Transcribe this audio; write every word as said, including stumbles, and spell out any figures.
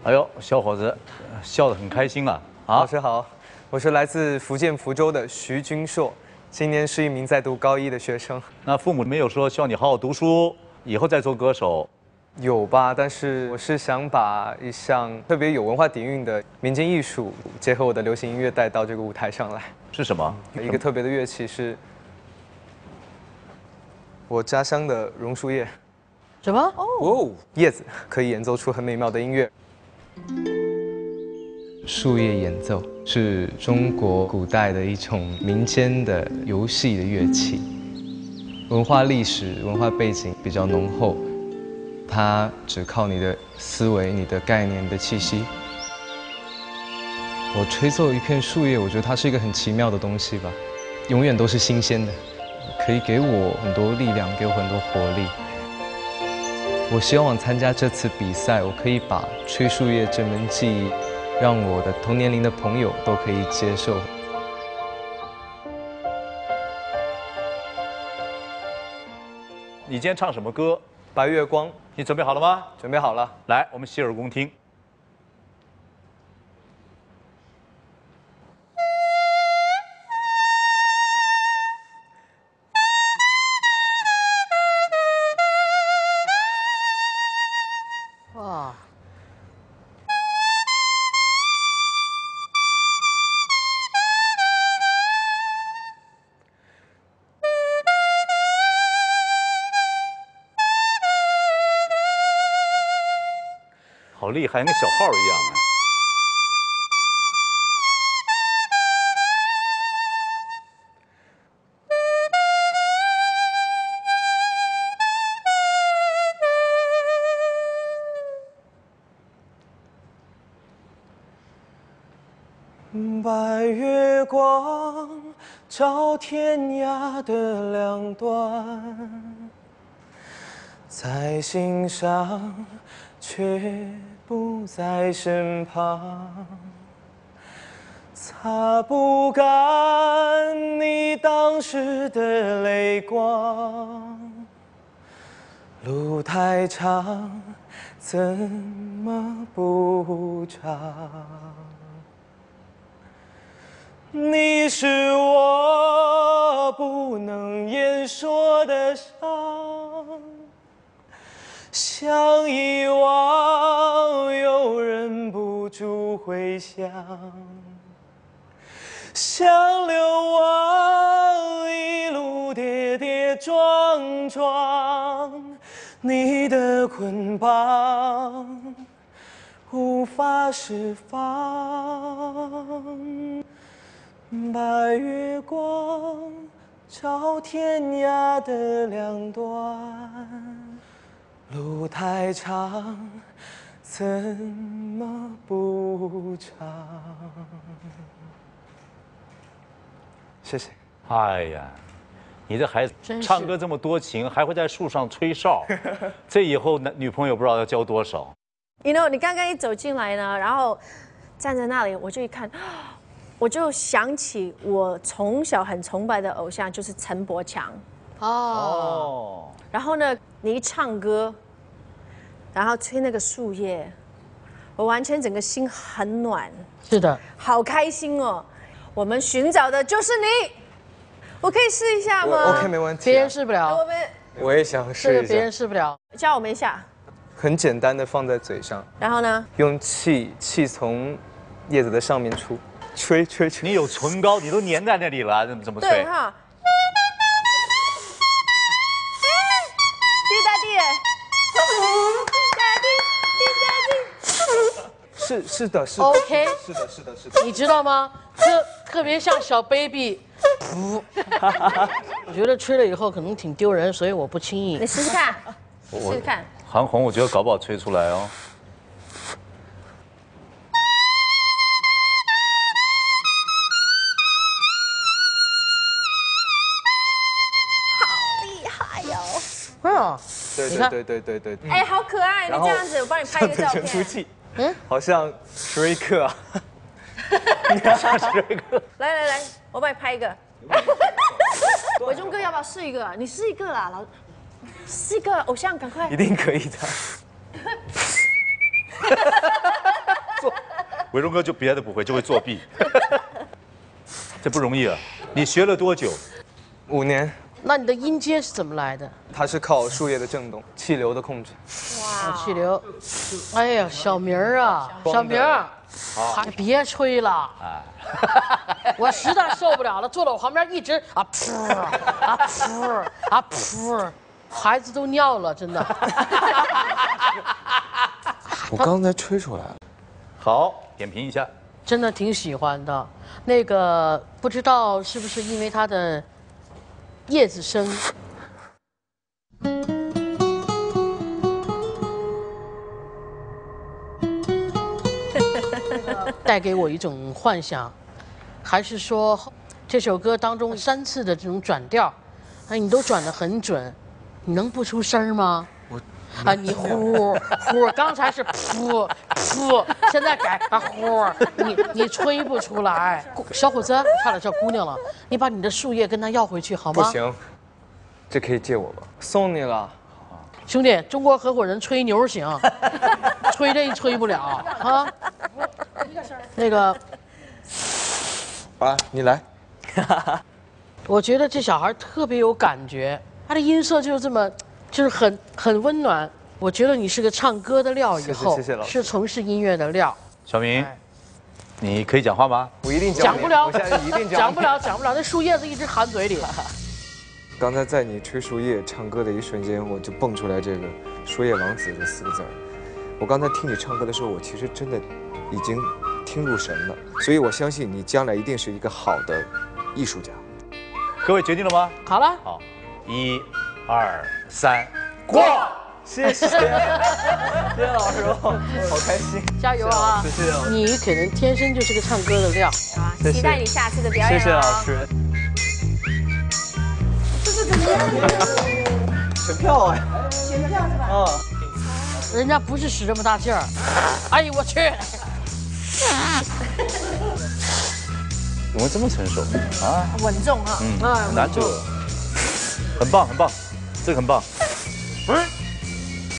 哎呦，小伙子，笑得很开心啊！啊， 老师好，我是来自福建福州的徐君硕，今年是一名在读高一的学生。 那父母没有说希望你好好读书，以后再做歌手？ 有吧，但是我是想把一项特别有文化底蕴的民间艺术，结合我的流行音乐带到这个舞台上来。 是什么？ 一个特别的乐器是我家乡的榕树叶。 什么？ 哦，叶子可以演奏出很美妙的音乐。树叶演奏是中国古代的一种民间的游戏的乐器，文化历史、文化背景比较浓厚，它只靠你的思维、你的概念、你的气息。我吹奏一片树叶，我觉得它是一个很奇妙的东西吧，永远都是新鲜的，可以给我很多力量，给我很多活力。我希望参加这次比赛，我可以把吹树叶这门技艺，让我的同年龄的朋友都可以接受。 你今天唱什么歌？ 白月光， 你准备好了吗？ 准备好了。 来，我们洗耳恭听。 哇！ 好厉害，跟小号一样啊！ 白月光照天涯的两端，在心上却不在身旁，擦不干你当时的泪光。路太长，怎么补偿？你是我不能言说的伤，想遗忘又忍不住回想，想流亡一路跌跌撞撞，你的捆绑无法释放。白月光照天涯的两端，路太长，怎么补偿？谢谢。 哎呀，你这孩子真是唱歌这么多情，还会在树上吹哨，这以后男女朋友不知道要交多少。 You know， 你刚刚一走进来呢，然后站在那里，我就一看，我就想起我从小很崇拜的偶像就是陈百强。 哦， 哦， 然后呢，你一唱歌，然后吹那个树叶，我完全整个心很暖， 是的， 好开心哦。我们寻找的就是你，我可以试一下吗 ？OK， 没问题、啊。 别人试不了， 我们我也想这试一个别人下。 试不了。 教我们一下， 很简单的放在嘴上， 然后呢？ 用气气从叶子的上面出，吹吹吹。 你有唇膏，你都粘在那里了，怎么怎么吹？ 对哈。滴答滴，滴答滴，滴答滴。 是是的，是的。 OK， 是的，是的，是的。 你知道吗？这特别像小 baby， 噗，我觉得吹了以后可能挺丢人，所以我不轻易你。试试看，试我试看。 韩红，我觉得搞不好吹出来哦。 好厉害哟！ 嗯， 对对你看对对对对。 哎，好可爱！你然后这样子，我帮你拍一个照全出片。 气，嗯，好像瑞克啊。 来来来，我帮你拍一个。伟忠哥要不要试一个？你试一个啦，老，试一个偶像，赶快一。定可以的。 伟荣哥就别的不会，就会作弊，这不容易啊！你学了多久？ 五年， 那你的音阶是怎么来的？ 它是靠树叶的震动、气流的控制。 啊，气流。哎呀，小明儿啊，小明儿，还别吹了。我实在受不了了，坐到我旁边一直啊噗啊噗啊噗，孩子都尿了，真的。 我刚才吹出来了。 好，点评一下。 真的挺喜欢的，那个不知道是不是因为它的叶子声，带给我一种幻想，还是说这首歌当中三次的这种转调，哎，你都转得很准，你能不出声吗？我。啊，你呼呼，刚才是噗噗，现在改啊呼，你你吹不出来。小伙子，差点叫姑娘了，你把你的树叶跟他要回去好吗？ 不行，这可以借我吧？送你了。 兄弟，中国合伙人吹牛行，吹这吹不了啊。那个， 啊，你来。 我觉得这小孩特别有感觉，他的音色就是这么。就是很很温暖，我觉得你是个唱歌的料，以后谢谢谢谢老师是从事音乐的料。 小明，你可以讲话吗？ 我一定讲不了， 我现在一定讲不了，讲不了，那树叶子一直含嘴里。 刚才在你吹树叶唱歌的一瞬间，我就蹦出来这个“树叶王子”这四个字儿。我刚才听你唱歌的时候，我其实真的已经听入神了，所以我相信你将来一定是一个好的艺术家。 各位决定了吗？ 好了， 好，一。二三，过！ 谢谢，谢谢老师，好开心， 加油啊！ 谢谢老师， 你可能天生就是个唱歌的料。 好，期待你下次的表演。 谢谢老师。 这是怎么样？ 选票哎， 选票是吧？ 啊， 人家不是使这么大劲儿。哎呦我去！ 怎么这么成熟啊？ 稳重哈。 嗯，难得。很棒，很棒，这个很棒。嗯。